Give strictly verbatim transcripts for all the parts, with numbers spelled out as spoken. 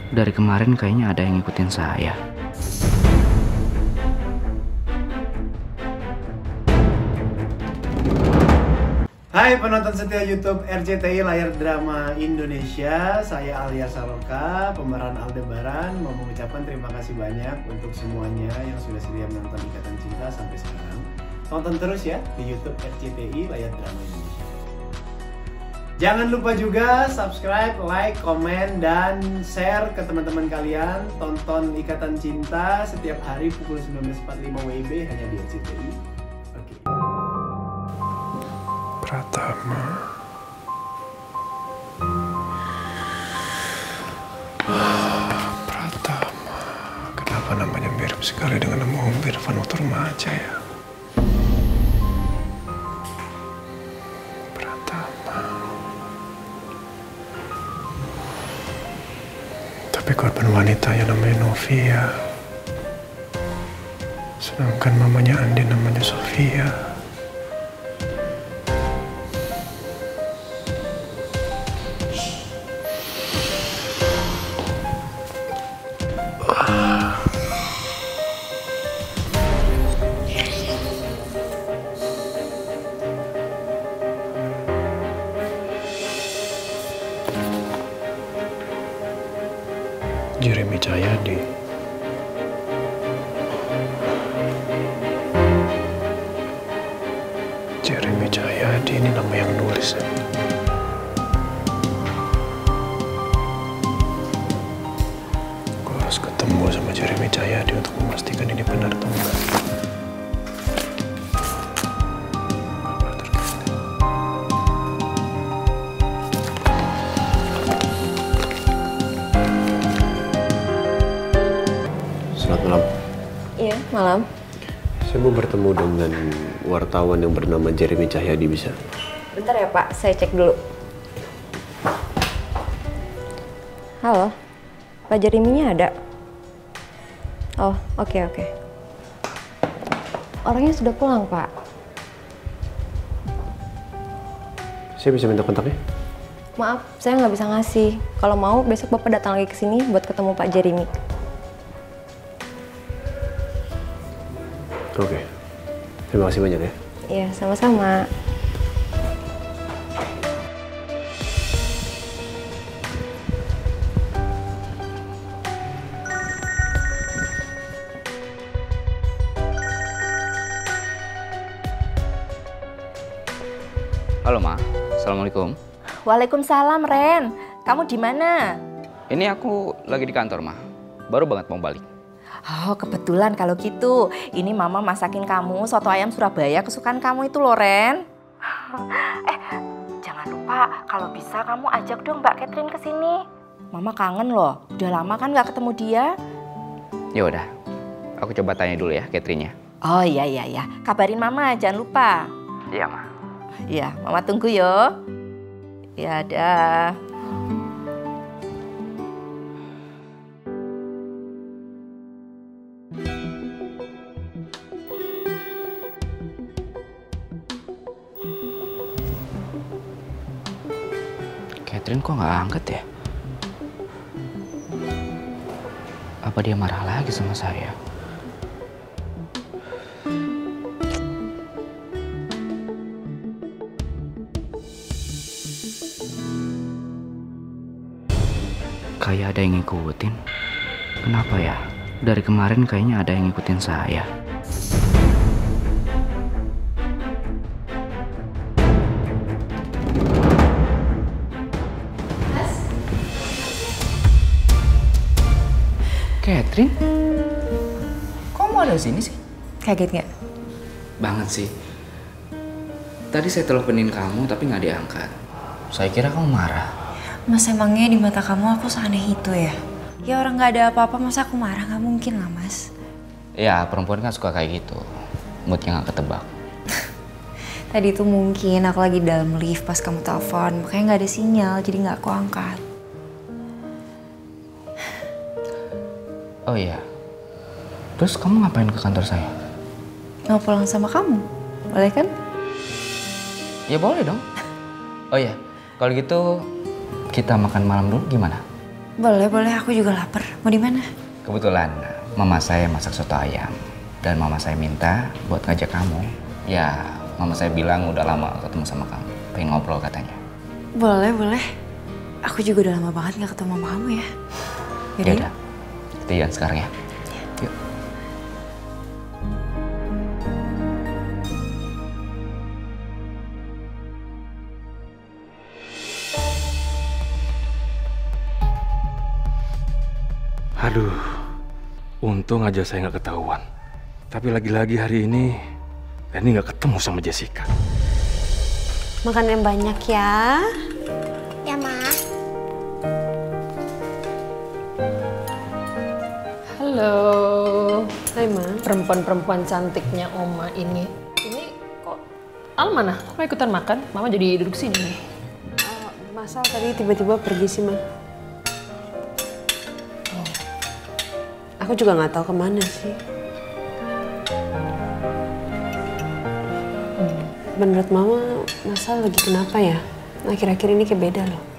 Dari kemarin kayaknya ada yang ngikutin saya. Hai penonton setia YouTube R C T I Layar Drama Indonesia. Saya Alia Saloka, pemeran Aldebaran. Mau mengucapkan terima kasih banyak untuk semuanya yang sudah setia menonton Ikatan Cinta sampai sekarang. Tonton terus ya di YouTube R C T I Layar Drama Indonesia. Jangan lupa juga subscribe, like, komen, dan share ke teman-teman kalian. Tonton Ikatan Cinta setiap hari pukul sembilan belas empat puluh lima W I B hanya di R C T I. Oke. Pratama. Pratama. Kenapa namanya mirip sekali dengan nama Om Irfan waktu remaja ya? Pratama. Tapi korban wanita yang namanya Novia. Sedangkan mamanya Andin namanya Sofia. Jeremy Cahyadi. Jeremy Cahyadi ini nama yang nulis ya. Gue harus ketemu sama Jeremy Cahyadi untuk memastikan ini benar atau enggak. Selamat malam. Iya, malam. Saya mau bertemu dengan wartawan yang bernama Jeremy Cahyadi, bisa? Bentar ya Pak, saya cek dulu. Halo, Pak Jeremy-nya ada? Oh, oke okay, oke. Okay. Orangnya sudah pulang, Pak. Saya bisa minta kontaknya? Maaf, saya nggak bisa ngasih. Kalau mau, besok Bapak datang lagi ke sini buat ketemu Pak Jeremy. Oke, terima kasih banyak ya. Iya, sama-sama. Halo Ma, Assalamualaikum. Waalaikumsalam Ren, kamu di mana? Ini aku lagi di kantor Ma, baru banget mau balik. Oh kebetulan kalau gitu, ini Mama masakin kamu soto ayam Surabaya kesukaan kamu itu loh Ren. Eh jangan lupa kalau bisa kamu ajak dong Mbak Catherine ke sini. Mama kangen loh, udah lama kan nggak ketemu dia. Ya udah, aku coba tanya dulu ya Catherine-nya. Oh iya iya iya, kabarin Mama jangan lupa. Iya Ma. Iya, Mama tunggu yo. Ya dah. Catherine kok nggak angkat ya? Apa dia marah lagi sama saya? Kayak ada yang ngikutin. Kenapa ya? Dari kemarin kayaknya ada yang ngikutin saya. Catherine? Kok mau ada di sini sih? Kaget nggak? Banget sih. Tadi saya teleponin kamu tapi nggak diangkat. Saya kira kamu marah. Mas, emangnya di mata kamu aku seaneh itu ya? Ya orang nggak ada apa-apa masa aku marah, nggak mungkin lah Mas. Ya perempuan kan suka kayak gitu. Moodnya nggak ketebak. Tadi tuh mungkin aku lagi dalam lift pas kamu telepon, makanya nggak ada sinyal jadi nggak aku angkat. Oh iya. Terus kamu ngapain ke kantor saya? Mau pulang sama kamu, boleh kan? Ya boleh dong. Oh iya, kalau gitu kita makan malam dulu gimana? Boleh, boleh. Aku juga lapar. Mau di mana? Kebetulan mama saya masak soto ayam dan mama saya minta buat ngajak kamu. Ya, mama saya bilang udah lama ketemu sama kamu, pengen ngobrol katanya. Boleh, boleh. Aku juga udah lama banget gak ketemu sama kamu ya. Ya udah, kita jalan sekarang ya. Yuk. Aduh, untung aja saya nggak ketahuan. Tapi lagi-lagi hari ini, Penny nggak ketemu sama Jessica. Makan yang banyak ya. Ya, Ma. Halo. Hai, Ma. Perempuan-perempuan cantiknya Oma ini. Ini kok Al mana? Kok nggak ikutan makan? Mama jadi duduk sini nih. Uh, Masa tadi tiba-tiba pergi sih, Ma. Oh. Aku juga nggak tahu kemana sih. Hmm. Menurut Mama, Masa lagi kenapa ya? Akhir-akhir ini kayak beda loh.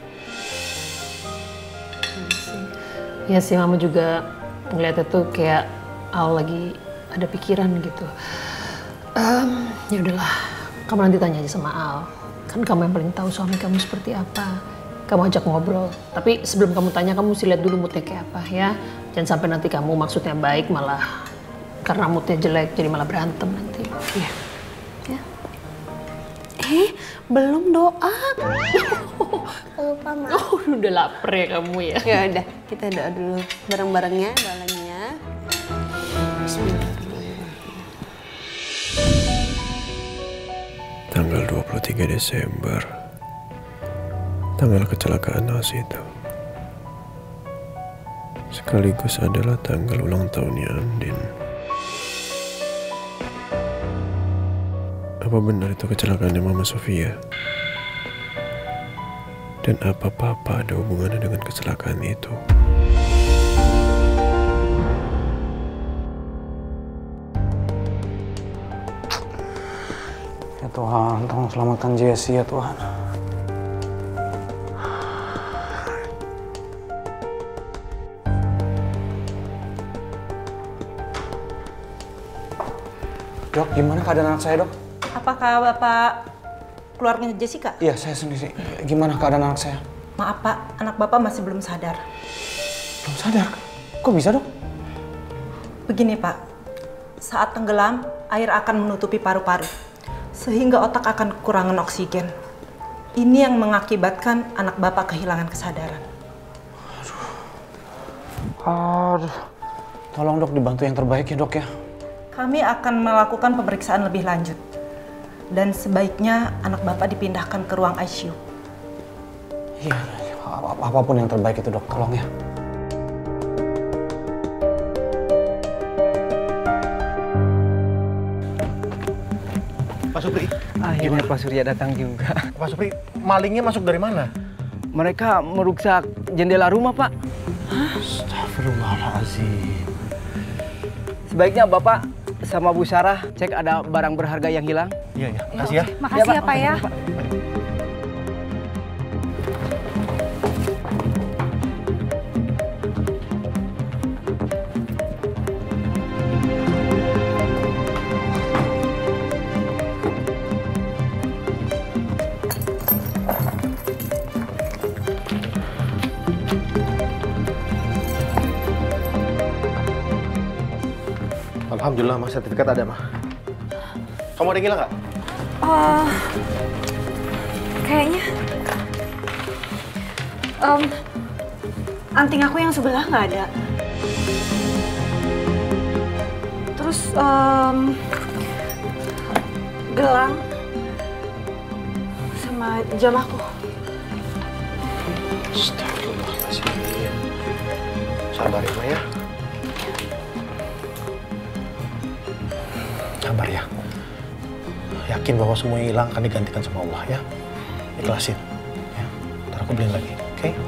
Ya sih, Mama juga ngeliatnya tuh kayak Al lagi ada pikiran gitu. Um, ya udahlah, kamu nanti tanya aja sama Al. Kan kamu yang paling tahu suami kamu seperti apa. Kamu ajak ngobrol. Tapi sebelum kamu tanya, kamu mesti lihat dulu moodnya kayak apa ya. Jangan sampai nanti kamu maksudnya baik malah karena moodnya jelek jadi malah berantem nanti. Iya. Ya. Eh, belum doa. Lupa, Ma. Oh, udah lapar ya kamu ya. Ya udah, kita doa dulu bareng-barengnya, doanya. Bismillahirrahmanirrahim. Tanggal dua puluh tiga Desember, tanggal kecelakaan Nas itu. Sekaligus adalah tanggal ulang tahunnya Andin. Apa benar itu kecelakaannya Mama Sofia? Dan apa Papa ada hubungannya dengan kecelakaan itu? Ya Tuhan, tolong selamatkan Jessie ya Tuhan. Dok, gimana keadaan anak saya, Dok? Apakah Bapak keluarganya Jessica? Iya, saya sendiri. Gimana keadaan anak saya? Maaf Pak, anak Bapak masih belum sadar. Belum sadar? Kok bisa, Dok? Begini Pak, saat tenggelam, air akan menutupi paru-paru, sehingga otak akan kekurangan oksigen. Ini yang mengakibatkan anak Bapak kehilangan kesadaran. Aduh. Aduh. Tolong Dok dibantu yang terbaik ya Dok ya. Kami akan melakukan pemeriksaan lebih lanjut. Dan sebaiknya anak Bapak dipindahkan ke ruang I C U. Iya, ap apapun yang terbaik itu Dok, tolong ya. Pak Supri, akhirnya Pak Surya datang juga. Pak Supri, malingnya masuk dari mana? Mereka merusak jendela rumah, Pak. Astagfirullahaladzim. Sebaiknya Bapak sama Bu Sarah cek ada barang berharga yang hilang. Iya, ya. Makasih ya. Makasih ya, Pak ya. Alhamdulillah, Mas, sertifikat ada, Mah. Kamu ada yang hilang nggak? Oh, kayaknya um, anting aku yang sebelah nggak ada. Terus um, gelang sama jam aku. Astagfirullahaladzim. Sabar ya, Ma ya. Sabar ya. Yakin bahwa semua yang hilang akan digantikan sama Allah ya. Ikhlasin. Ya. Ntar aku beliin lagi, oke? Okay?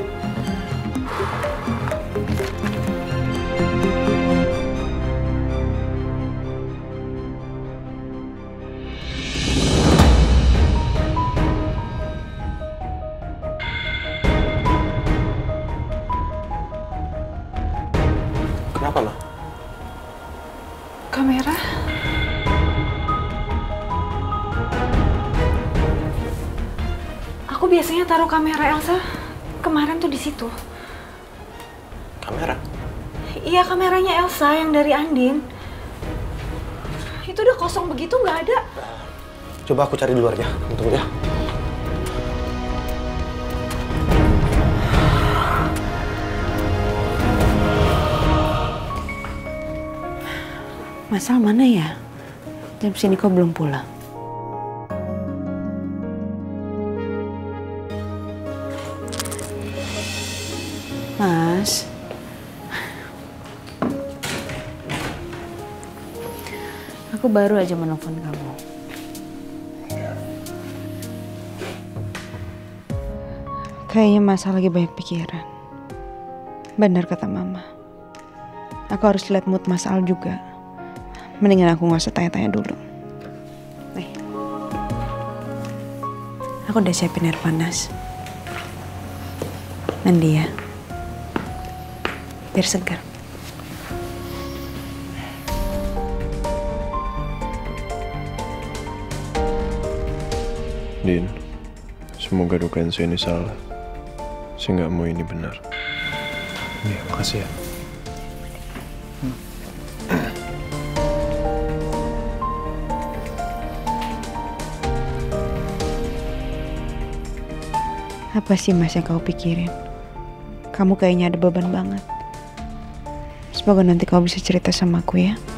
Kenapa, Ma? Kamera? Aku biasanya taruh kamera Elsa kemarin tuh di situ. Kamera? Iya, kameranya Elsa yang dari Andin. Itu udah kosong begitu, nggak ada. Coba aku cari di luar ya. Tunggu ya. Mas Al mana ya? Jam sini kok belum pulang? Mas. Aku baru aja menelpon kamu. Kayaknya Mas Al lagi banyak pikiran. Benar kata Mama. Aku harus lihat mood Mas Al juga. Mendingan aku nggak usah tanya-tanya dulu. Nih. Aku udah siapin air panas. Mandi ya. Biar segar. Din, semoga dugaan saya ini salah. Saya nggak mau ini benar. Nih, makasih ya. Apa sih Mas yang kau pikirin? Kamu kayaknya ada beban banget. Semoga nanti kau bisa cerita sama aku ya.